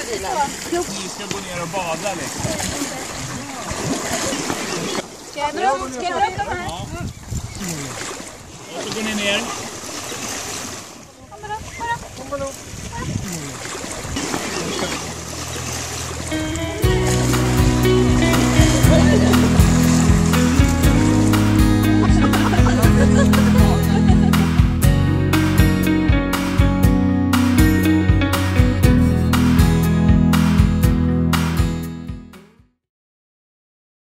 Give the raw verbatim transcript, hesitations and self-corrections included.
krokodilen. Ni ska gå ner och bada liksom. Ska jag dra upp de här? Ja. Och så går ni ner. Kom bara, bara.